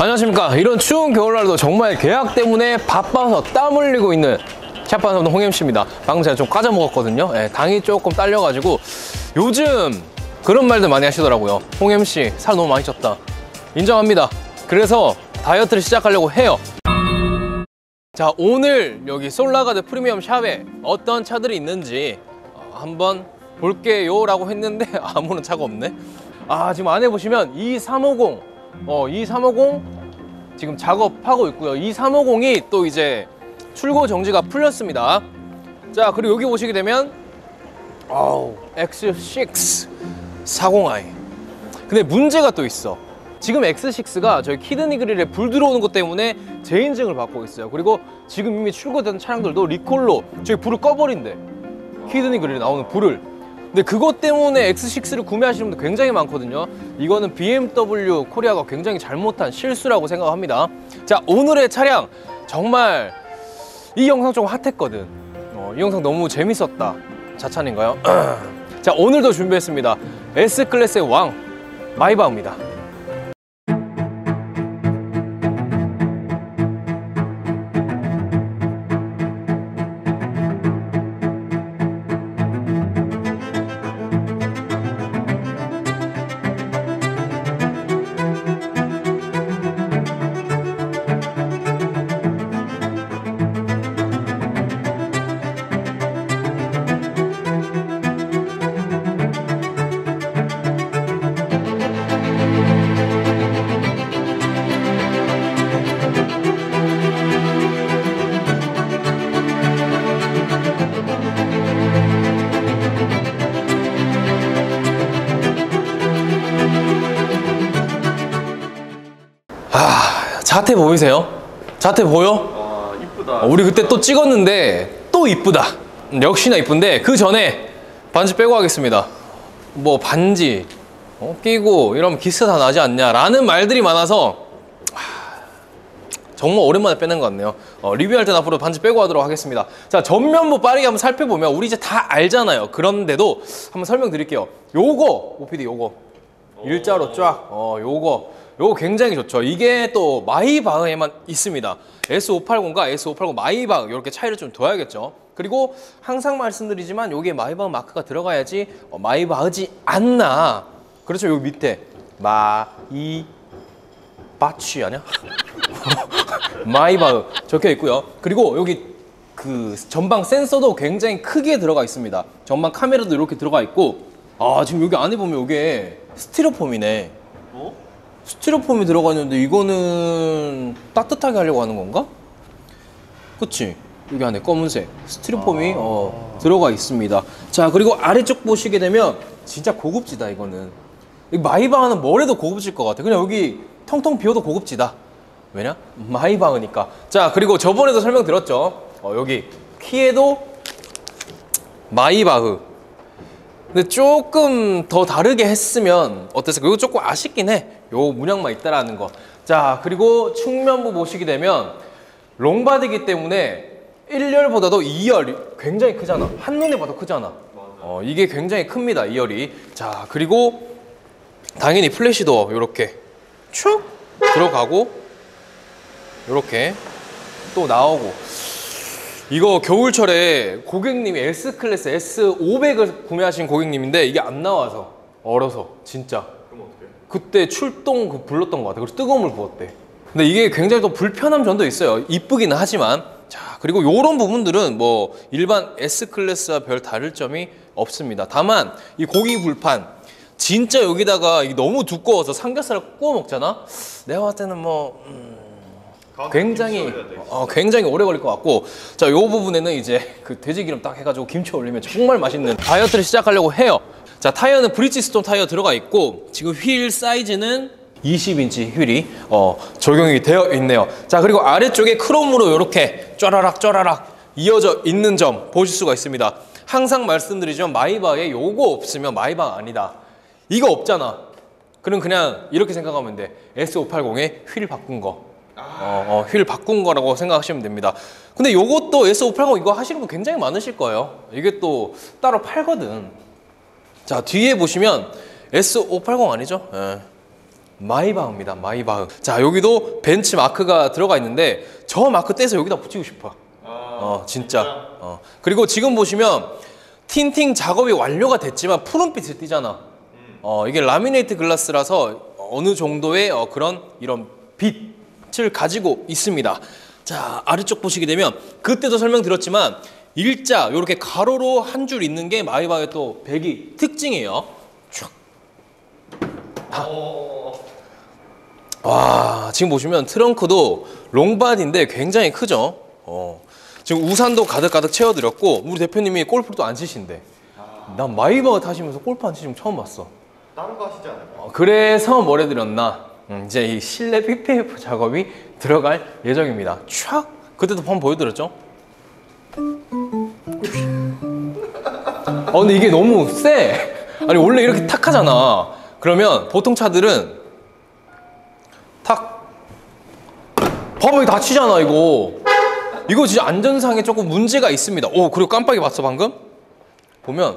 안녕하십니까. 이런 추운 겨울날도 정말 계약 때문에 바빠서 땀 흘리고 있는 샷반사원 홍MC입니다. 방금 제가 좀 까져 먹었거든요. 당이 조금 딸려가지고 요즘 그런 말들 많이 하시더라고요. 홍MC 살 너무 많이 쪘다. 인정합니다. 그래서 다이어트를 시작하려고 해요. 자, 오늘 여기 솔라가드 프리미엄 샵에 어떤 차들이 있는지 한번 볼게요 라고 했는데 아무런 차가 없네. 지금 안에 보시면 2350 지금 작업하고 있고요. 2350이 또 이제 출고 정지가 풀렸습니다. 자, 그리고 여기 보시게 되면 X6 40i. 근데 문제가 또 있어. 지금 X6가 저희 키드니 그릴에 불 들어오는 것 때문에 재인증을 받고 있어요. 그리고 지금 이미 출고된 차량들도 리콜로 저희 불을 꺼버린대. 키드니 그릴에 나오는 불을. 근데 그것 때문에 X6를 구매하시는 분들 굉장히 많거든요. 이거는 BMW 코리아가 굉장히 잘못한 실수라고 생각합니다. 자, 오늘의 차량 정말 이 영상 좀 핫했거든. 이 영상 너무 재밌었다. 자찬인가요? 자, 오늘도 준비했습니다. S클래스의 왕 마이바흐입니다. 자태 보이세요? 자태 보여? 이쁘다. 우리 그때 또 찍었는데 또 이쁘다. 역시나 이쁜데 그 전에 반지 빼고 하겠습니다. 뭐 반지 끼고 이러면 기스 다 나지 않냐 라는 말들이 많아서 정말 오랜만에 빼는 것 같네요. 리뷰할 땐 앞으로 반지 빼고 하도록 하겠습니다. 자, 전면부 빠르게 한번 살펴보면 우리 이제 다 알잖아요. 그런데도 한번 설명드릴게요. 요거 OPD 요거 일자로 쫙 요거 굉장히 좋죠. 이게 또 마이바흐에만 있습니다. S580과 S580 마이바흐 이렇게 차이를 좀 둬야겠죠. 그리고 항상 말씀드리지만 여기에 마이바흐 마크가 들어가야지 마이바흐지 않나. 그렇죠. 여기 밑에 마이바치 아니야? 마이바흐 적혀 있고요. 그리고 여기 그 전방 센서도 굉장히 크게 들어가 있습니다. 전방 카메라도 이렇게 들어가 있고 지금 여기 안에 보면 이게 스티로폼이네. 스티로폼이 들어가 있는데 이거는 따뜻하게 하려고 하는 건가? 그치? 여기 안에 검은색 스티로폼이 들어가 있습니다. 자, 그리고 아래쪽 보시게 되면 진짜 고급지다. 이거는 마이바흐는 뭘 해도 고급질 것 같아. 그냥 여기 텅텅 비어도 고급지다. 왜냐? 마이바흐니까. 자, 그리고 저번에도 설명드렸죠. 여기 키에도 마이바흐. 근데 조금 더 다르게 했으면 어땠을까? 이거 조금 아쉽긴 해. 요 문양만 있다라는 거. 자, 그리고 측면부 보시게 되면 롱바디이기 때문에 1열보다도 2열 굉장히 크잖아. 한눈에 봐도 크잖아. 이게 굉장히 큽니다, 2열이. 자, 그리고 당연히 플래시도 이렇게 쭉 들어가고 이렇게 또 나오고. 이거 겨울철에 고객님이 S클래스 S500을 구매하신 고객님인데 이게 안 나와서 얼어서 진짜 그럼 어떡해? 그때 출동 불렀던 것 같아. 그래서 뜨거운 물 부었대. 근데 이게 굉장히 또 불편한 점도 있어요. 이쁘기는 하지만. 자, 그리고 요런 부분들은 뭐 일반 S클래스와 별 다를 점이 없습니다. 다만 이 고기 불판 진짜 여기다가 이게 너무 두꺼워서 삼겹살을 구워 먹잖아. 내가 봤을 때는 굉장히 오래 걸릴 것 같고. 자, 요 부분에는 이제 그 돼지 기름 딱 해가지고 김치 올리면 정말 맛있는 다이어트를 시작하려고 해요. 자, 타이어는 브리지스톤 타이어 들어가 있고 지금 휠 사이즈는 20인치 휠이 적용이 되어 있네요. 자, 그리고 아래쪽에 크롬으로 이렇게 쫘라락 이어져 있는 점 보실 수가 있습니다. 항상 말씀드리지만 마이바흐에 요거 없으면 마이바흐 아니다. 이거 없잖아. 그럼 그냥 이렇게 생각하면 돼. S580에 휠 바꾼 거. 휠 바꾼 거라고 생각하시면 됩니다. 근데 요것도 S580 이거 하시는 분 굉장히 많으실 거예요. 이게 또 따로 팔거든. 자, 뒤에 보시면 S580 아니죠? 마이바흐입니다. 마이바흐. 자, 여기도 벤츠 마크가 들어가 있는데 저 마크 떼서 여기다 붙이고 싶어. 진짜. 그리고 지금 보시면 틴팅 작업이 완료가 됐지만 푸른빛을 띠잖아. 이게 라미네이트 글라스라서 어느 정도의 이런 빛을 가지고 있습니다. 자, 아래쪽 보시게 되면 그때도 설명드렸지만 일자 이렇게 가로로 한 줄 있는 게 마이바흐의 또 배기 특징이에요. 촥. 와, 지금 보시면 트렁크도 롱바디인데 굉장히 크죠. 지금 우산도 가득가득 채워드렸고 우리 대표님이 골프를 또 안 치신대. 난 마이바흐 타시면서 골프 안 치시면 처음 봤어. 다른 거 하시지 않을까요? 그래서 뭘 해드렸나? 이제 이 실내 PPF 작업이 들어갈 예정입니다. 촥! 그때도 한번 보여드렸죠? 근데 이게 너무 세! 아니 원래 이렇게 탁 하잖아. 그러면 보통 차들은 탁! 봐봐, 이거 다치잖아 이거. 이거 진짜 안전상에 조금 문제가 있습니다. 그리고 깜빡이 봤어 방금? 보면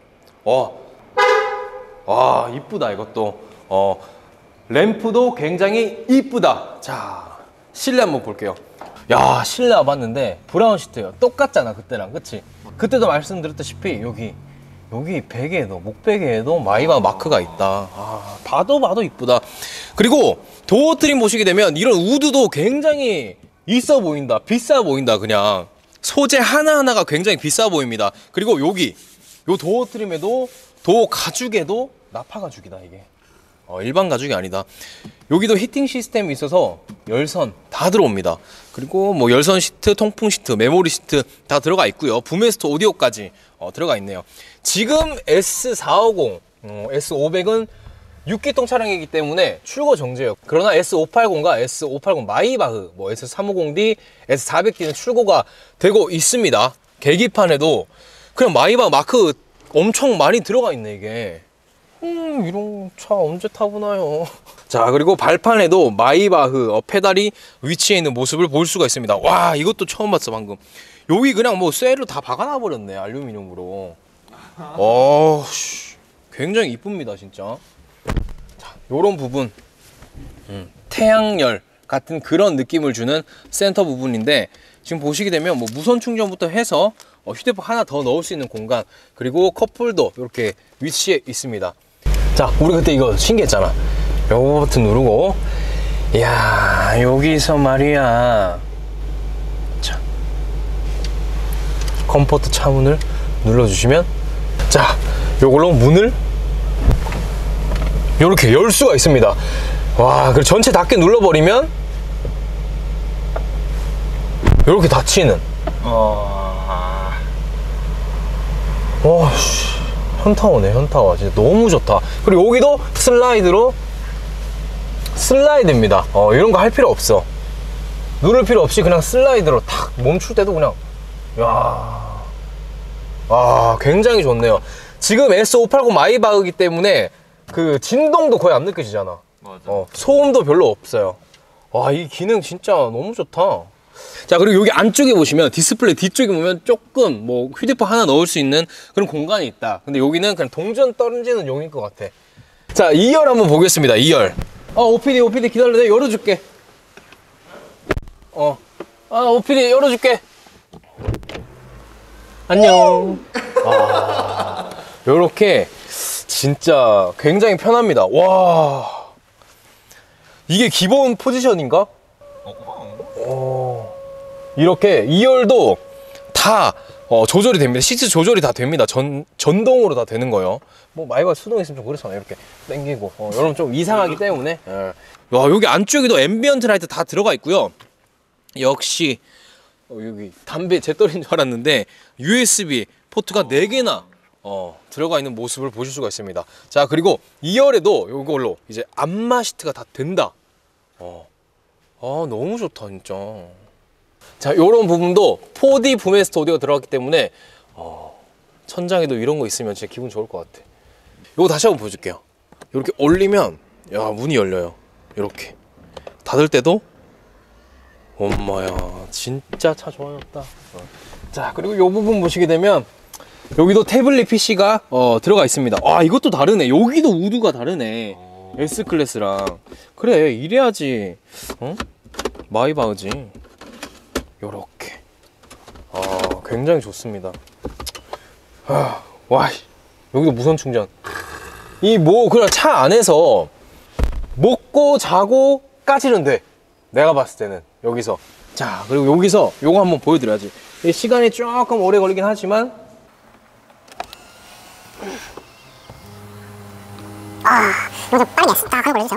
와, 이쁘다 이것도. 램프도 굉장히 이쁘다. 자, 실내 한번 볼게요. 야, 실내 와봤는데 브라운 시트예요. 똑같잖아 그때랑, 그치? 그때도 말씀드렸다시피 여기 베개에도, 목베개에도 마이바흐 마크가 있다. 봐도 이쁘다. 그리고 도어 트림 보시게 되면 이런 우드도 굉장히 있어 보인다. 비싸 보인다. 그냥 소재 하나하나가 굉장히 비싸 보입니다. 그리고 여기 요 도어 트림에도, 도어 가죽에도 나파 가죽이다 이게. 일반 가죽이 아니다. 여기도 히팅 시스템이 있어서 열선 다 들어옵니다. 그리고 뭐 열선 시트, 통풍 시트, 메모리 시트 다 들어가 있고요. 부메스터 오디오까지 들어가 있네요. 지금 S450, S500은 6기통 차량이기 때문에 출고 정지예요. 그러나 S580과 S580 마이바흐, 뭐 S350D, S400D는 출고가 되고 있습니다. 계기판에도 그냥 마이바흐 마크 엄청 많이 들어가 있네 이게. 이런 차 언제 타보나요? 자, 그리고 발판에도 마이바흐 페달이 위치해 있는 모습을 볼 수가 있습니다. 와, 이것도 처음 봤어 방금. 여기 그냥 뭐 쇠로 다 박아놔 버렸네, 알루미늄으로. 굉장히 이쁩니다 진짜. 자, 요런 부분 태양열 같은 그런 느낌을 주는 센터 부분인데, 지금 보시게 되면 뭐 무선 충전부터 해서 휴대폰 하나 더 넣을 수 있는 공간, 그리고 컵홀더 이렇게 위치해 있습니다. 자, 우리 그때 이거 신기했잖아. 요거 버튼 누르고, 이야, 여기서 말이야. 자, 컴포트 차문을 눌러주시면, 자, 요걸로 문을 요렇게 열 수가 있습니다. 와, 그리고 전체 닫게 눌러버리면 요렇게 닫히는. 현타워네, 현타워. 진짜 너무 좋다. 그리고 여기도 슬라이드로 슬라이드입니다. 이런 거 할 필요 없어. 누를 필요 없이 그냥 슬라이드로 탁 멈출 때도 그냥. 야, 굉장히 좋네요. 지금 S580 마이바흐이기 때문에 그 진동도 거의 안 느껴지잖아. 맞아. 소음도 별로 없어요. 와, 이 기능 진짜 너무 좋다. 자, 그리고 여기 안쪽에 보시면 디스플레이 뒤쪽에 보면 조금 뭐 휴대폰 하나 넣을 수 있는 그런 공간이 있다. 근데 여기는 그냥 동전 떨어지는 용일 것 같아. 자, 2열 한번 보겠습니다. 2열. OPD 기다려. 내가 열어줄게. OPD 열어줄게. 안녕. 요렇게 진짜 굉장히 편합니다. 와, 이게 기본 포지션인가? 이렇게 2열도 다 조절이 됩니다. 시트 조절이 다 됩니다. 전동으로 다 되는 거예요. 뭐 마이바흐 수동 있으면 좀 그렇잖아요. 이렇게 당기고 여러분 좀 이상하기 때문에. 와, 여기 안쪽에도 앰비언트 라이트 다 들어가 있고요. 역시 여기 담배 재떨인 줄 알았는데 USB 포트가 4개나 들어가 있는 모습을 보실 수가 있습니다. 자, 그리고 2열에도 이걸로 이제 안마 시트가 다 된다. 너무 좋다 진짜. 자, 요런 부분도 4D 부메스터 오디오가 들어갔기 때문에 천장에도 이런 거 있으면 진짜 기분 좋을 것 같아. 요거 다시 한번 보여줄게요. 이렇게 올리면 야, 문이 열려요. 이렇게 닫을 때도 엄마야, 진짜 차 좋아졌다. 자, 그리고 요 부분 보시게 되면 여기도 태블릿 PC가 들어가 있습니다. 이것도 다르네. 여기도 우드가 다르네. S클래스랑. 그래, 이래야지. 어? 마이바흐지. 요렇게. 굉장히 좋습니다. 와, 여기도 무선 충전. 이 뭐 그냥 차 안에서 먹고 자고 까지는 돼. 내가 봤을 때는 여기서. 자, 그리고 여기서 요거 한번 보여드려야지. 시간이 조금 오래 걸리긴 하지만 이거 좀 빠르게 딱 하고 걸려주세요.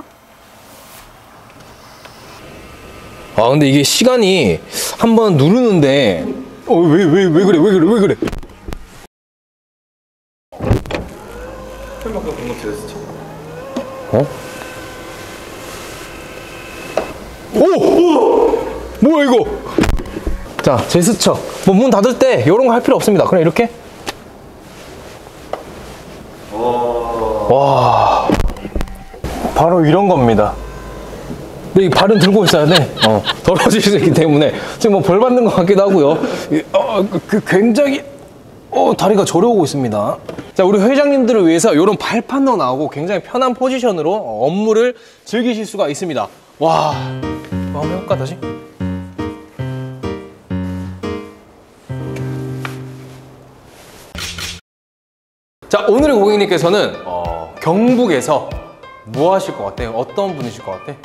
근데 이게 시간이 한번 누르는데 왜 그래 어? 오! 뭐야 이거? 자, 제스처. 뭐 문 닫을 때 이런 거 할 필요 없습니다. 그냥 이렇게. 와. 바로 이런 겁니다. 근데 이 발은 들고 있어야 돼. 더러워질 수 있기 때문에 지금 뭐 벌 받는 것 같기도 하고요. 굉장히 다리가 저려오고 있습니다. 자, 우리 회장님들을 위해서 이런 발판도 나오고 굉장히 편한 포지션으로 업무를 즐기실 수가 있습니다. 와, 한번 해볼까 다시? 자, 오늘의 고객님께서는 경북에서 뭐 하실 것 같아요? 어떤 분이실 것 같아?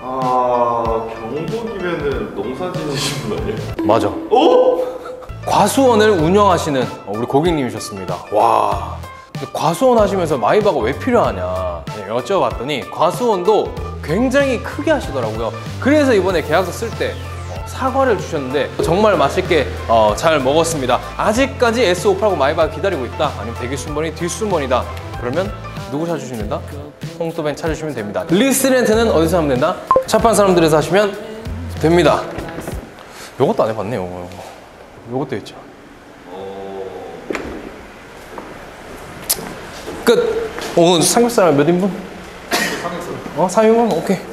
경북이면은 농사 지으신 분 아니에요? 맞아. 과수원을 운영하시는 우리 고객님이셨습니다. 와, 과수원 하시면서 마이바가 왜 필요하냐 여쭤봤더니 과수원도 굉장히 크게 하시더라고요. 그래서 이번에 계약서 쓸 때 사과를 주셨는데 정말 맛있게 잘 먹었습니다. 아직까지 S580 마이바가 기다리고 있다, 아니면 대기 순번이 뒷순번이다, 그러면 누구 찾으시면 된다? 홍또벤 찾으시면 됩니다. 리스 렌트는 어디서 하면 된다? 차판 사람들에서 하시면 됩니다. 요것도 안 해봤네요. 요것도 있죠. 끝. 오늘 삼겹살 몇 인분? 3인분? 3인분? 오케이.